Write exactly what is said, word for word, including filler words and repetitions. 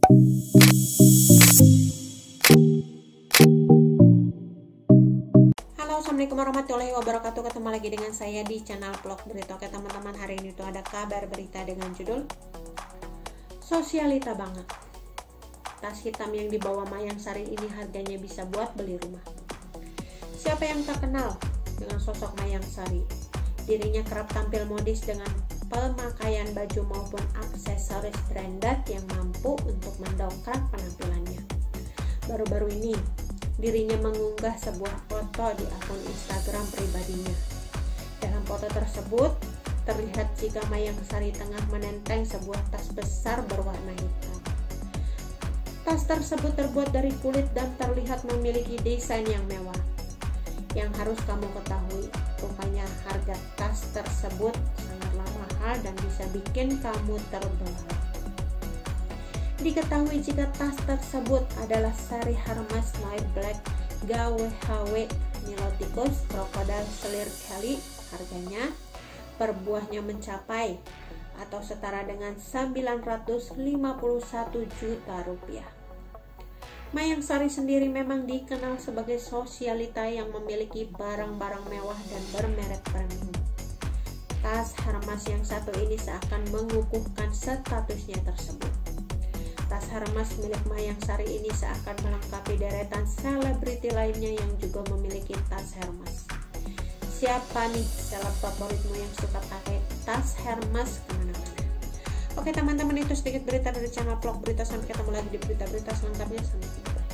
Halo, assalamualaikum warahmatullahi wabarakatuh. Ketemu lagi dengan saya di channel vlog berita. Oke teman-teman, hari ini tuh ada kabar berita dengan judul Sosialita banget. Tas hitam yang dibawa Mayang Sari ini harganya bisa buat beli rumah. Siapa yang tak kenal dengan sosok Mayang Sari? Dirinya kerap tampil modis dengan pemakaian baju maupun aksesoris branded yang mampu untuk mendongkrak penampilannya. Baru-baru ini, dirinya mengunggah sebuah foto di akun Instagram pribadinya. Dalam foto tersebut, terlihat jika Mayang Sari tengah menenteng sebuah tas besar berwarna hitam. Tas tersebut terbuat dari kulit dan terlihat memiliki desain yang mewah. Yang harus kamu ketahui, rupanya harga tas tersebut sangatlah mahal dan bisa bikin kamu terbelalak. Diketahui jika tas tersebut adalah seri Hermes Light Black G W H W Niloticus Crocodile Selir Kelly. Harganya per buahnya mencapai atau setara dengan sembilan ratus lima puluh satu juta rupiah. Mayang Sari sendiri memang dikenal sebagai sosialita yang memiliki barang-barang mewah dan bermerek premium. Tas Hermes yang satu ini seakan mengukuhkan statusnya tersebut. Tas Hermes milik Mayang Sari ini seakan melengkapi deretan selebriti lainnya yang juga memiliki tas Hermes. Siapa nih seleb favoritmu yang suka pakai tas Hermes kemana-mana? Oke teman-teman, itu sedikit berita dari channel vlog berita. Sampai ketemu lagi di berita-berita selengkapnya. Sampai jumpa.